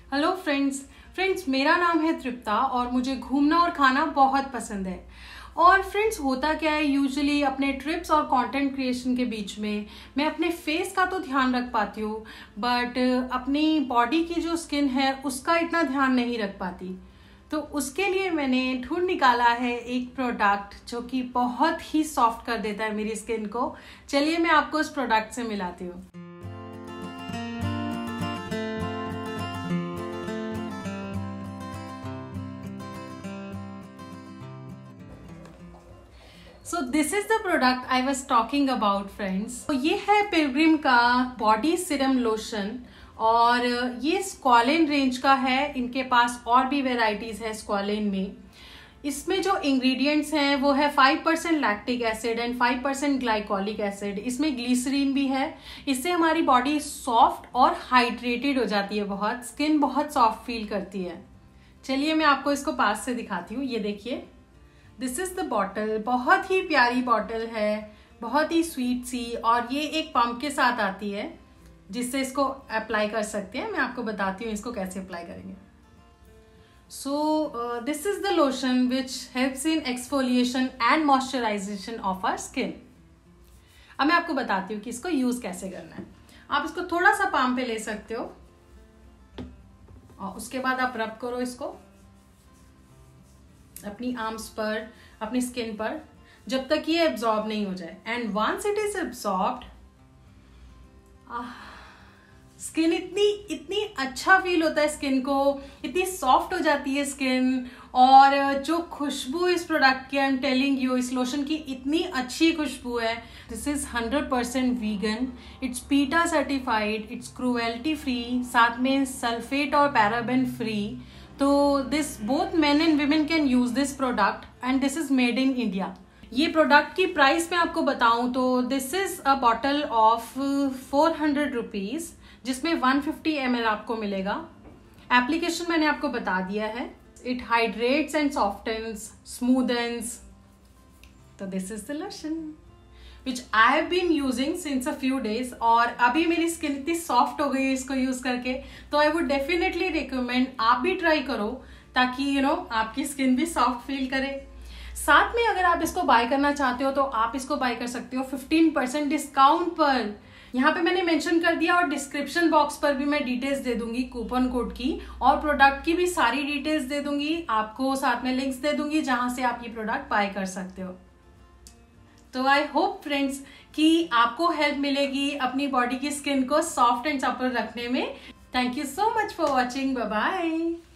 Hello friends मेरा नाम है तृप्ता और मुझे घूमना और खाना बहुत पसंद है। और फ्रेंड्स होता क्या है, यूजुअली अपने ट्रिप्स और कंटेंट क्रिएशन के बीच में मैं अपने फेस का तो ध्यान रख पाती हूँ, बट अपनी बॉडी की जो स्किन है उसका इतना ध्यान नहीं रख पाती। तो उसके लिए मैंने ढूंढ निकाला है एक प्रोडक्ट जो कि बहुत ही सॉफ्ट कर देता है मेरी स्किन को। चलिए मैं आपको उस प्रोडक्ट से मिलाती हूँ। So this is the product I was talking about friends. तो ये है पिलग्रिम का बॉडी सीरम लोशन और ये स्क्वालिन रेंज का है। इनके पास और भी वेराइटीज है स्क्वालिन में। इसमें जो इंग्रेडिएंट्स हैं वो है 5% lactic acid and 5% glycolic acid. इसमें ग्लिसरीन भी है। इससे हमारी बॉडी सॉफ्ट और हाइड्रेटेड हो जाती है, बहुत स्किन बहुत सॉफ्ट फील करती है। चलिए मैं आपको इसको पास से दिखाती हूँ। ये देखिए, दिस इज द बॉटल। बहुत ही प्यारी बॉटल है, बहुत ही स्वीट सी, और ये एक पंप के साथ आती है जिससे इसको अप्लाई कर सकते हैं। मैं आपको बताती हूँ इसको कैसे अप्लाई करेंगे। So this is the lotion which helps in exfoliation and moisturisation of our skin. अब मैं आपको बताती हूँ कि इसको यूज कैसे करना है। आप इसको थोड़ा सा पाम पे ले सकते हो और उसके बाद आप रब करो इसको अपनी आर्म्स पर, अपनी स्किन पर, जब तक ये एब्जॉर्ब नहीं हो जाए। And once it is absorbed, skin इतनी अच्छा फील होता है, स्किन को इतनी सॉफ्ट हो जाती है स्किन। और जो खुशबू इस प्रोडक्ट की, आई एम टेलिंग यू, इस लोशन की इतनी अच्छी खुशबू है। This is 100% vegan, it's PETA certified, it's cruelty free, साथ में सल्फेट और पैराबेन फ्री। तो this both men and women can use this product and this is made in India. ये प्रोडक्ट की प्राइस मैं आपको बताऊं तो this is a bottle of 400 rupees, जिसमें 150 ml आपको मिलेगा। एप्लीकेशन मैंने आपको बता दिया है। It hydrates and softens, smoothens. तो this is the lotion which I have been using since a few days. और अभी मेरी स्किन इतनी सॉफ्ट हो गई है इसको यूज करके, तो आई वुड डेफिनेटली रिकमेंड आप भी ट्राई करो, ताकि आपकी स्किन भी सॉफ्ट फील करे। साथ में अगर आप इसको बाय करना चाहते हो तो आप इसको बाय कर सकते हो 15% डिस्काउंट पर। यहाँ पे मैंने मेंशन कर दिया और डिस्क्रिप्शन बॉक्स पर भी मैं डिटेल्स दे दूंगी कूपन कोड की, और प्रोडक्ट की भी सारी डिटेल्स दे दूंगी आपको, साथ में लिंक्स दे दूंगी जहां से आप ये प्रोडक्ट बाय कर सकते हो। तो आई होप फ्रेंड्स कि आपको हेल्प मिलेगी अपनी बॉडी की स्किन को सॉफ्ट एंड सपर रखने में। Thank you so much for watching. Bye bye.